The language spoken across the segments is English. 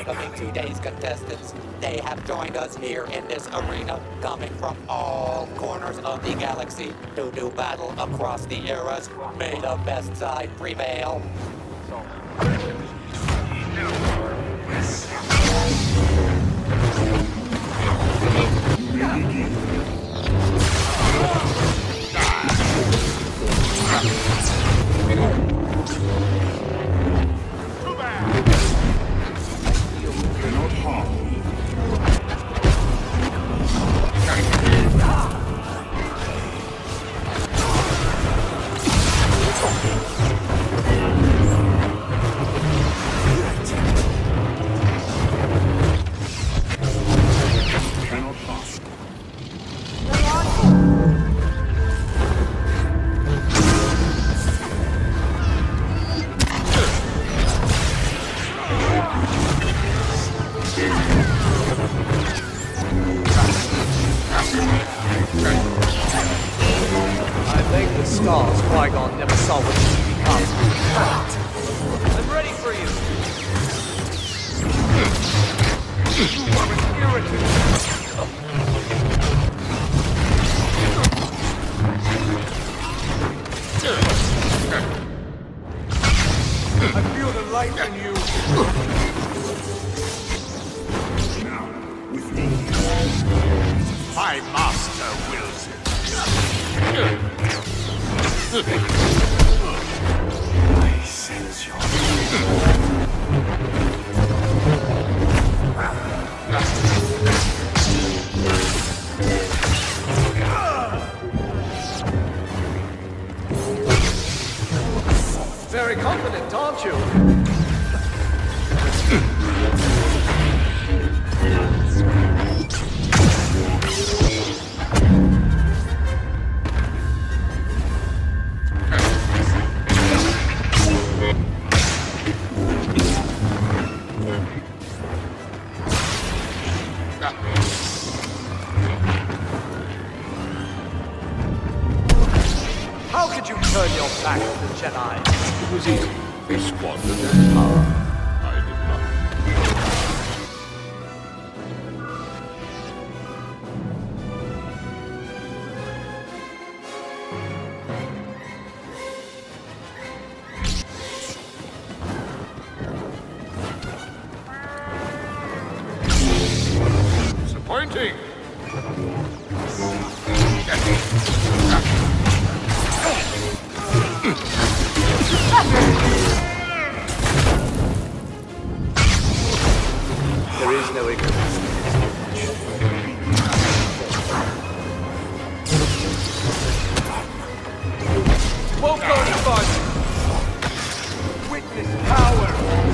welcoming today's contestants. They have joined us here in this arena, coming from all corners of the galaxy to do battle across the eras. May the best side prevail. Qui-Gon never saw what he becomes. I'm ready for you. You are an irritant. I feel the light in you. Now, within you. My master wills it. I sense your Very confident, aren't you? How could you turn your back on the Jedi? It was easy. They squandered their power. I did not. Disappointing. There is no ignorance. Won't go any farther. Witness power.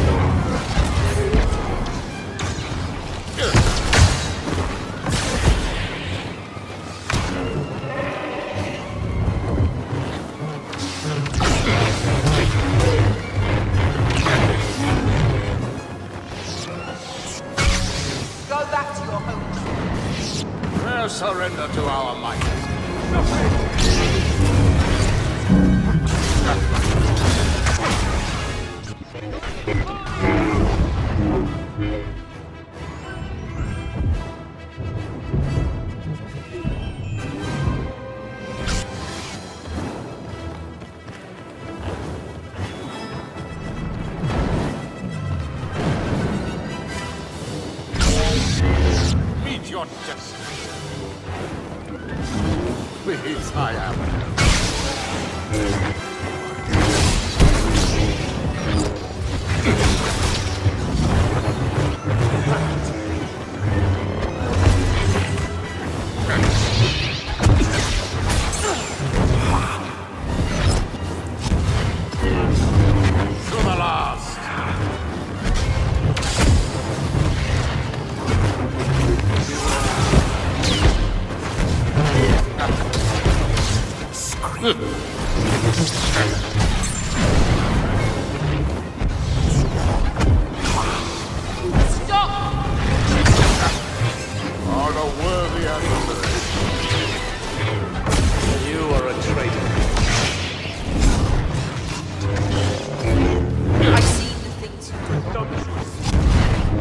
Surrender to our might. Meet your destiny. Please, I am. To the last. Stop! Are a worthy adversary. You are a traitor. I've seen the things you do.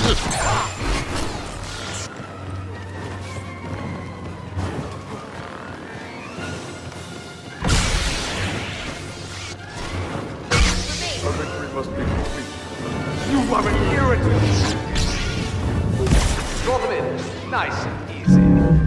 Our victory must be complete. You are an irritant! Draw them in. Nice and easy.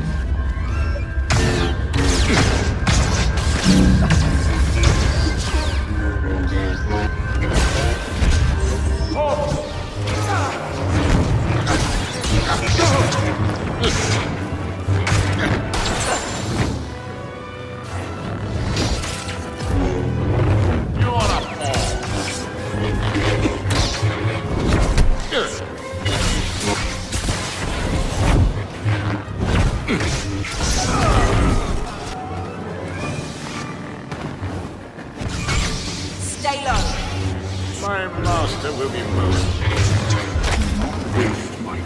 Stay low. My master will be most waste my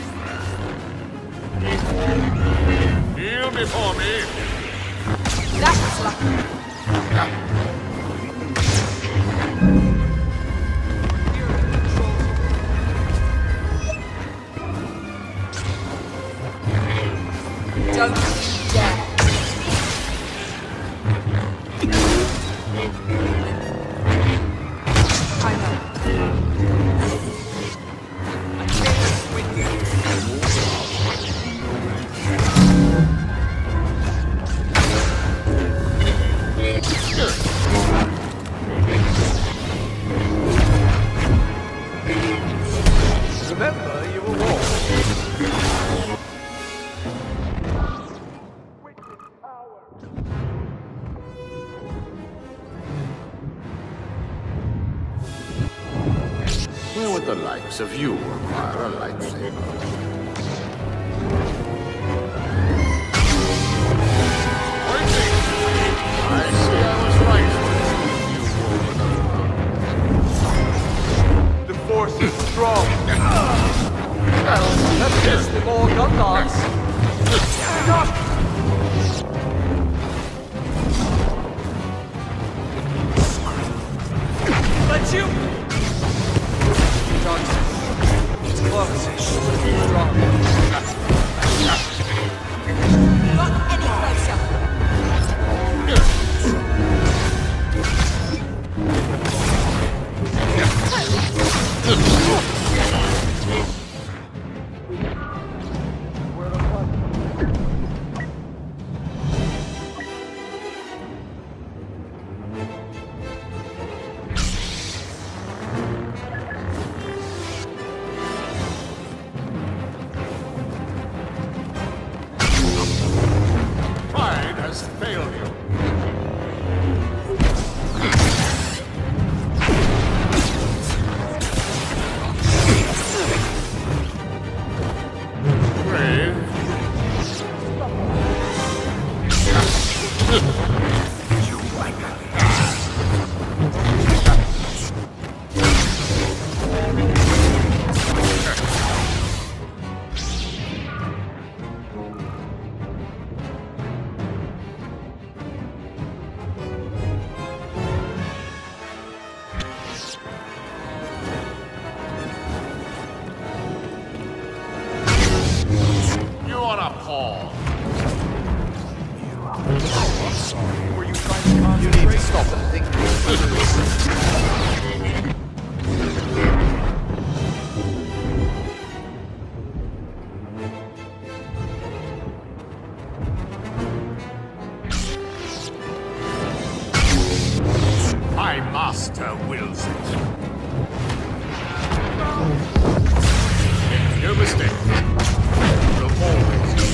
time. Kneel before me. That was lucky. Don't you dare. I know. I can't win you. Remember, you were wrong. Where would the likes of you acquire a lightsaber? Waiting! I see I was right when you The force is strong. Well, let's test the more Gundams. Let you! Johnson, it's close. Strong. Not any closer. Pride has failed you. Brave. You are a pawn. Were you trying to concentrate? You need to stop and think. My master wills it. Make no mistake. Will always be.